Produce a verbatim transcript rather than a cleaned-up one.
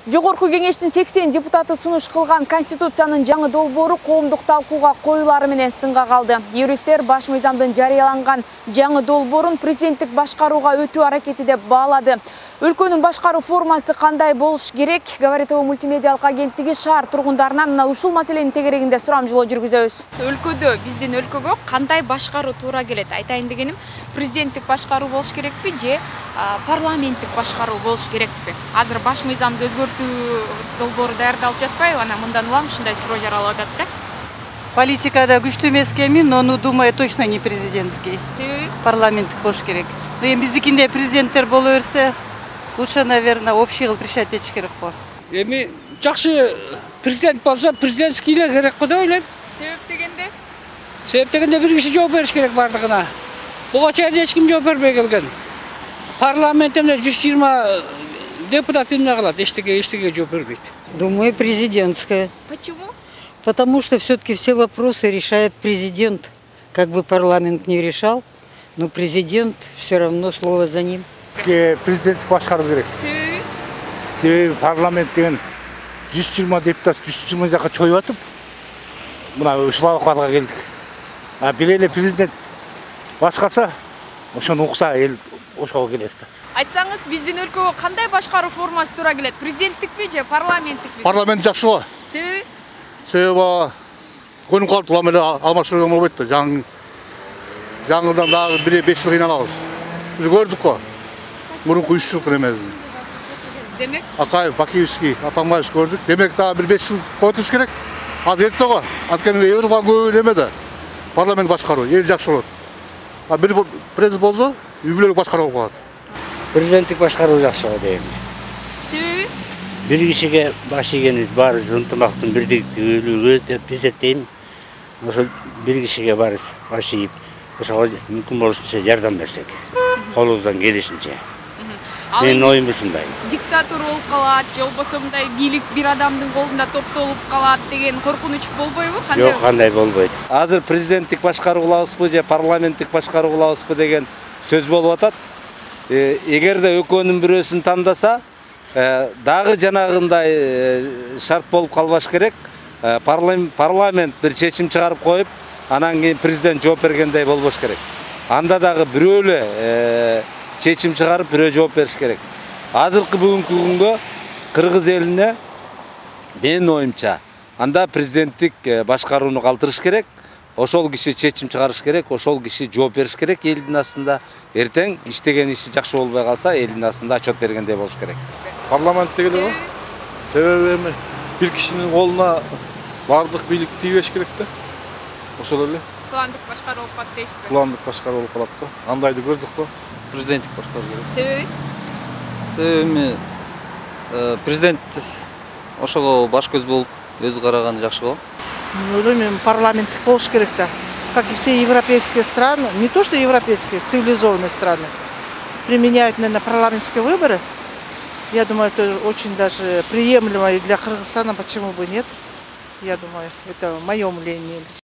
Жогорку кеңештин сексен депутаты сунуш кылган Конституциянын жаңы долбоору коомдук талкууга коюлары менен сынга калды. Юристтер баш мыйзамдын жарыяланган жаңы долбоорун президенттик башкарууга өтүү аракети деп баалады. Өлкөнүн башкаруу формасы кандай болуш керек? Говорит о мультимедиалык агенттиги шаар тургундарынан мына ушул маселенин тегерегинде сурамжылоо жүргүзөбүз. Өлкөдө биздин өлкөгө кандай башкаруу туура келет? Айтайын дегеним, президенттик башкаруу болуш керекпи же парламенттик башкаруу болуш керекпи? Азыр баш мыйзамды өзгөртүү долбоору даярдалып жатпайбы? Ана мындан улам ушундай суроо жаралып атат да. Политикада күчтүү эмес экенмин, но думаю, точно не президентский. Себеби? Парламенттик болуш керек. Но эми биздикинде президенттер боло берсе, лучше, наверное, общий кылып решать этиш керек го. Эми жакшы президент болсо, президентский эле керек го деп ойлойм. Себеп дегенде? Себеп дегенде бир киши жооп бериш керек бардыгына. Буга чейин эч ким жооп бербей келген. Парламент эмне жүз жыйырма депутат эмне кылат, эчтеге эчтеге жооп бербейт. Думаю, президентская. Почему? Потому что все-таки все вопросы решает президент. Как бы парламент не решал, но президент все равно слово за ним. Президент башкаруу керек. Себеби? Себеби парламент деген жүз жыйырма депутат жүз жыйырма жака чоюп атып, мына ушул акыбалга келдик. А бир эле президент башкарса, ошону укса эл ошого келет да. Айтсаңыз, биздин өлкөгө кандай башкаруу формасы туура келет? Президенттикпи же парламенттикпи? Парламент жакшы го. Себеби? Себеби көнүп калып эле алмаштырууга болбойт да. Жаңы жаңыдан дагы бир беш жыл кыйналабыз. Биз көрдүк го. Мурунку үч жыл эмес. Демек, Акаев, Бакиевский, Атамбаев көрдүк. Демек дагы бир беш жыл отуруш керек. Азыр эрте го. Анткени Европа көп эме да. Парламент башкаруу эл жакшы болот. А бир президент болсо, үй бүлөлүк башкаруу болот. Президенттик башкаруу жакшы го дейм. себеби? Бир кишиге баш ийгенибиз баарыбыз ынтымактын бирдиктүүлүгү деп эсептейм. Ошол бир кишиге баарыбыз баш ийип, ошого мүмкүн болушунча жардам берсек, колубуздан келишинче. Менин оюм ушундай. Диктатор болуп калат, же болбосо мындай бийлик бир адамдын колунда топтолуп калат деген коркунуч болбойбу? Жок, кандай болбойт. Азыр президенттик башкаруу кылабызбы же парламенттик башкаруу кылабызбы деген сөз болуп атат. Эгерде экөөнүн бирөөсүн тандаса, дагы жанагындай шарт болуп калбаш керек. Парламент бир чечим чыгарып коюп, анан кийин президент жооп бергендей болбош керек. Анда дагы бирөө эле чечим чыгарып, бирөө жооп бериш керек. Азыркы бүгүнкү күнгө кыргыз элине менин оюмча анда президенттик башкарууну калтырыш керек. Ошол киши чечим чыгарыш керек, ошол киши жооп бериш керек элдин астында. Эртең иштеген иши жакшы болбой калса, элдин астында отчет бергендей болуш керек. Парламент дегенде го. Себеби эми бир кишинин колуна бардык бийлик тийбеш керек да. Ошол эле. Кландык башкаруу болуп калат дейсизби? Кландык башкаруу болуп калат да. Андайды көрдүк го. Президенттик башкаруу керек. Себеби? Себеби президент ошого баш көз болуп өзү караганы жакшы го. Ойлойм, парламенттик болуш керек да. Как и все европейские страны, не то что европейские, цивилизованные страны, применяют, наверное, парламентские выборы. Я думаю, это очень даже приемлемо и для Кыргызстана, почему бы нет. Я думаю, это мое мнение.